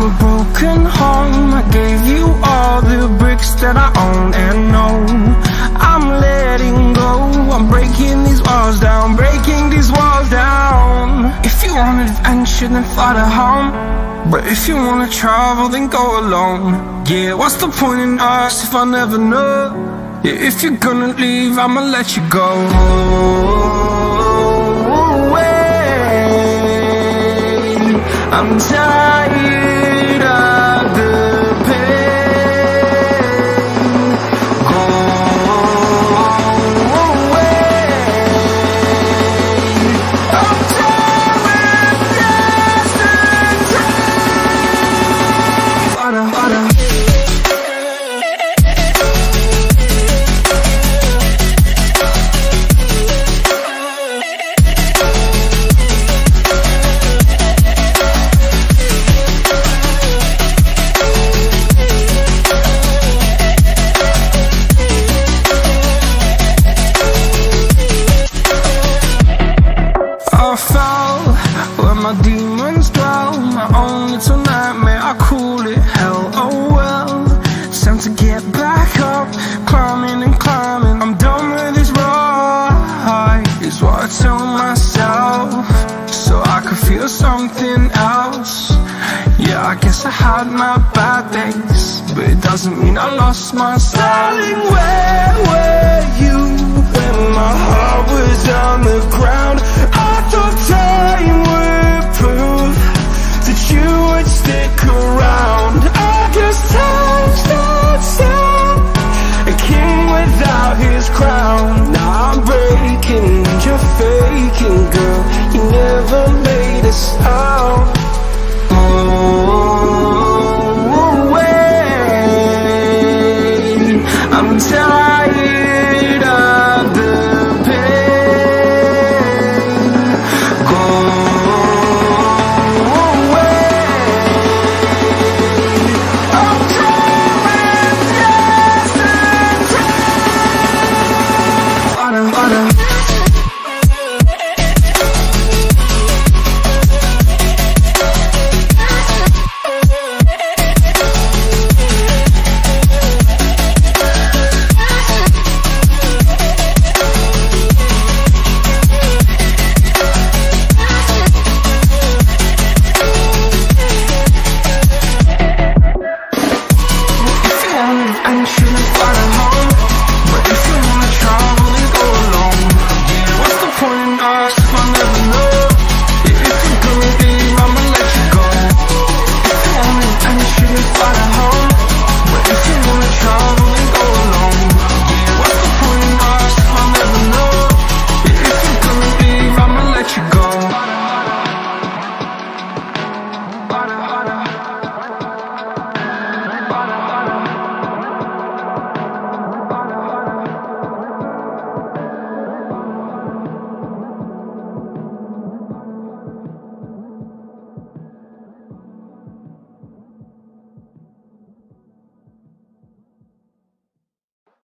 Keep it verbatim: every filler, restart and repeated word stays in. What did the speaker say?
a broken home. I gave you all the bricks that I own and know. I'm letting go, I'm breaking these walls down, breaking these walls down. If you want adventure, then fly to home. But if you wanna travel, then go alone. Yeah, what's the point in us if I never know? Yeah, if you're gonna leave, I'ma let you go. Wait, I'm tired of the pain. Go away. I'm tired of yesterday. Water, water. I fell where my demons dwell, my own little nightmare, I call it hell. Oh well, it's time to get back up, climbing and climbing. I'm done with this ride, is what I tell myself, so I could feel something else. Yeah, I guess I had my bad days, but it doesn't mean I lost myself. Darling, where were you when my heart was on the ground? I thought time would prove that you would stick around. I guess time starts down, a king without his crown. Now I'm breaking and you're faking, girl, you never made a sound. Oh, wait, I'm tired.